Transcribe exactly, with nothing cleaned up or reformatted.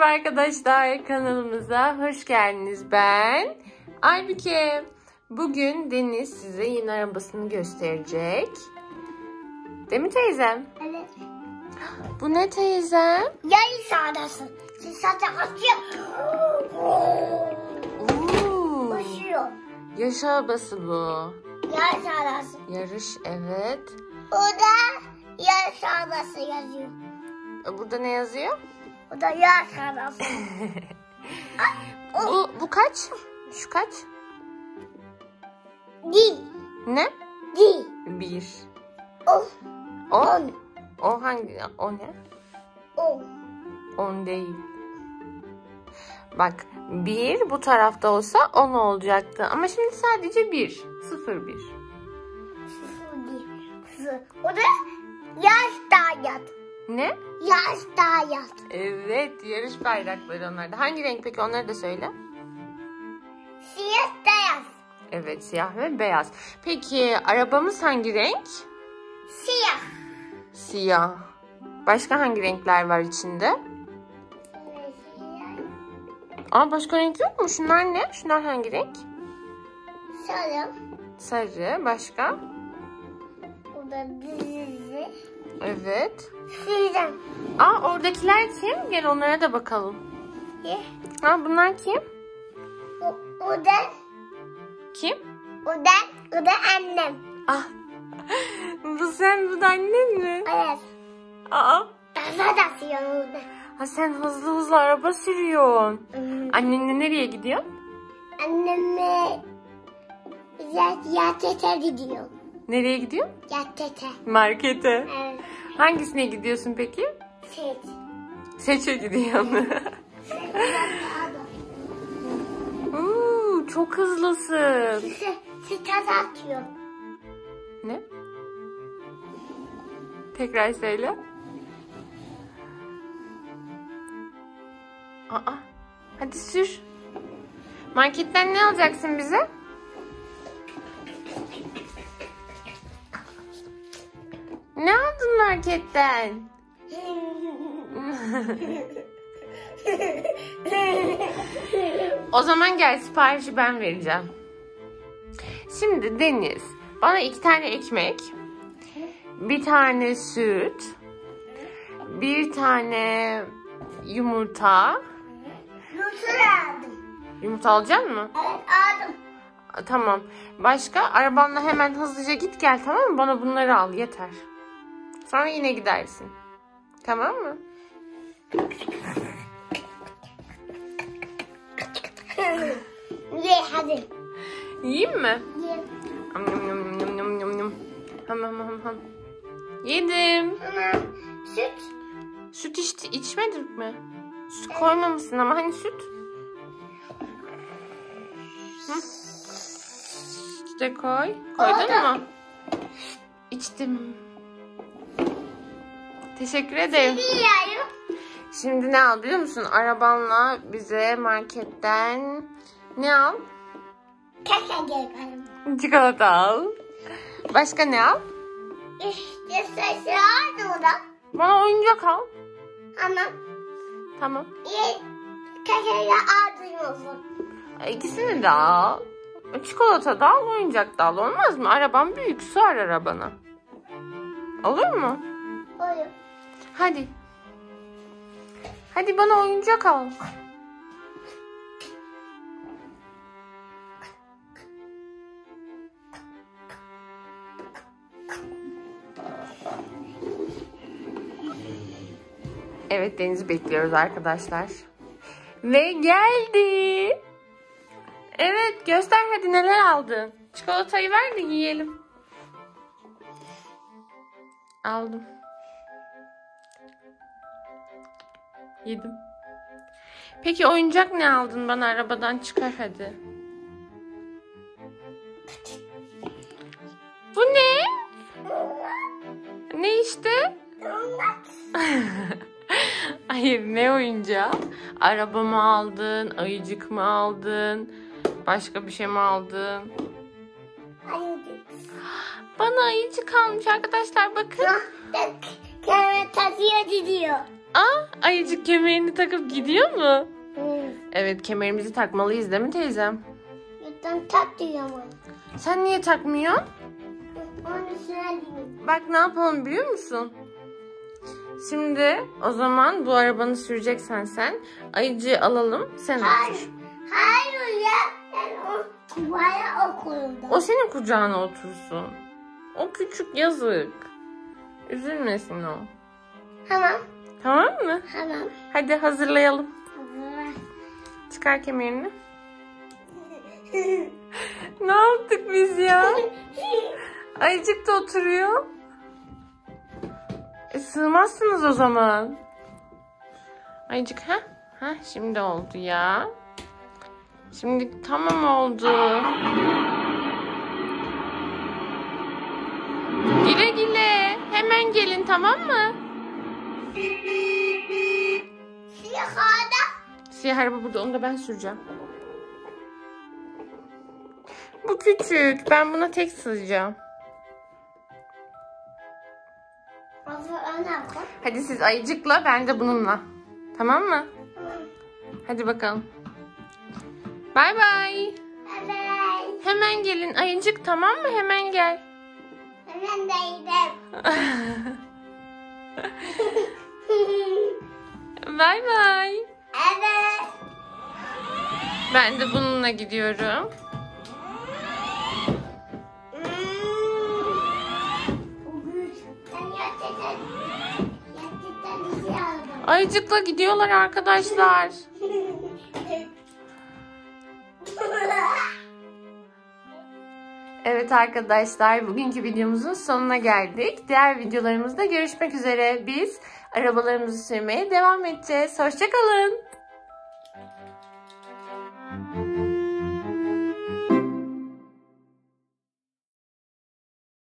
Merhaba arkadaşlar, kanalımıza hoş geldiniz. Ben Aybüke. Bugün Deniz size yeni arabasını gösterecek. Değil mi teyzem? Evet. Bu ne teyzem? Yayın sağdasın. Siz zaten atıyor. Oo, Koşuyor. yaş arabası bu. Yayın sağdasın. Yarış, evet. Orada yayın sağdası yazıyor. Burada ne yazıyor? O da yayın sağdası. Bu, bu kaç? Şu kaç? Di. Ne? Di. Bir. O. O? On. O hangi? O ne? O. On değil. Bak, bir bu tarafta olsa on olacaktı. Ama şimdi sadece bir. Sıfır bir. Sıfır di. Sıfır. O da yaş dayat. Ne? Yaş dayat. Evet, yarış bayrakları onlarda. Hangi renk peki, onları da söyle. Siyah beyaz. Evet, siyah ve beyaz. Peki arabamız hangi renk? Siyah. Siyah. Başka hangi renkler var içinde? Aa, başka renk yok mu? Şunlar ne? Şunlar hangi renk? Sarı. Sarı. Başka? O da dizi. Evet. Siyah. Aa, oradakiler kim? Gel onlara da bakalım. Ye. Ha, bunlar kim? O, o da, Kim? o da, o da annem. Ah. Bu sen, bu da annen mi? Evet. Aa. Kaza da siyah orada. Ha, sen hızlı hızlı araba sürüyorsun. Hmm. Annenle nereye gidiyorsun? Anneme yat, yatete gidiyor. Nereye gidiyorsun? Yatete. Markete. Evet. Hangisine gidiyorsun peki? Seç. Seçe gidiyorsun. Uuu, çok hızlısın. Size stas atıyor. Ne? Tekrar söyle. Aa, hadi sür. Marketten ne alacaksın bize? Ne aldın marketten? O zaman gel, siparişi ben vereceğim. Şimdi Deniz, bana iki tane ekmek, bir tane süt, bir tane yumurta. Yumurta aldım. Yumurta alacak mısın? Evet aldım. Tamam. Başka? Arabanla hemen hızlıca git gel, tamam mı? Bana bunları al, yeter. Sonra yine gidersin. Tamam mı? Ye hadi. Yiyeyim mi? Ye. Am, yum, yum, yum, yum, yum, yum. Ham, ham, ham, ham. Yedim. Ama süt. Süt içti, içmedik mi? Süt koymamışsın ama hani süt? Hı? Süt de koy. Koydun Oldu. mu? İçtim. Teşekkür ederim. Yiyorum. Şimdi ne al biliyor musun? Arabanla bize marketten ne al? Kaka gelirim. Çikolata al. Başka ne al? İşte sesi aldı o da. Bana oyuncak al. Ama Tamam. ye kakayla aldırıyorsun. İkisini de al. Çikolata da al, oyuncak da al. Olmaz mı? Araban büyük. Sığar arabana. Olur mu? Oluyor. Hadi. Hadi bana oyuncak al. Evet, Deniz'i bekliyoruz arkadaşlar. Ve geldi. Evet, göster hadi neler aldın. Çikolatayı ver de yiyelim. Aldım. Yedim. Peki oyuncak ne aldın bana, arabadan çıkar hadi. Bu ne? Ne işte? Hayır, ne oyuncağı? Araba mı aldın? Ayıcık mı aldın? Başka bir şey mi aldın? Hayır. Bana ayıcık almış arkadaşlar, bakın. Kere tazıya gidiyor. Aa, ayıcık kemerini takıp gidiyor mu? Hı. Evet, kemerimizi takmalıyız değil mi teyzem? Yutan tak diyor ama. Sen niye takmıyorsun? Onu söyleyeyim. Bak ne yapalım biliyor musun? Şimdi o zaman bu arabanı süreceksen sen ayıcığı alalım, sen Hayır. otur. Hayır ya. Ben o kuvaya okuyordum. O senin kucağına otursun. O küçük, yazık. Üzülmesin o. Tamam. Tamam mı? Tamam. Hadi hazırlayalım. Hazır. Çıkar kemerini. Ne yaptık biz ya? Ayıcık da oturuyor. E, sığmazsınız o zaman. Ayıcık ha? Ha şimdi oldu ya. Şimdi tamam oldu. Güle güle. Hemen gelin, tamam mı? Siyahada. Siyah araba burada, onu da ben süreceğim. Bu küçük. Ben buna tek sığacağım. Hazır ana koy. Hadi siz ayıcıkla, ben de bununla. Tamam mı? Tamam. Hadi bakalım. Bay bay. Evet. Hemen gelin ayıcık, tamam mı? Hemen gel. Hemen değdim. Bay bay. Evet. Ben de bununla gidiyorum. Ben gerçekten gerçekten bir şey aldım. Ayıcıkla gidiyorlar arkadaşlar. Evet arkadaşlar, bugünkü videomuzun sonuna geldik. Diğer videolarımızda görüşmek üzere. Biz arabalarımızı sürmeye devam edeceğiz. Hoşça kalın.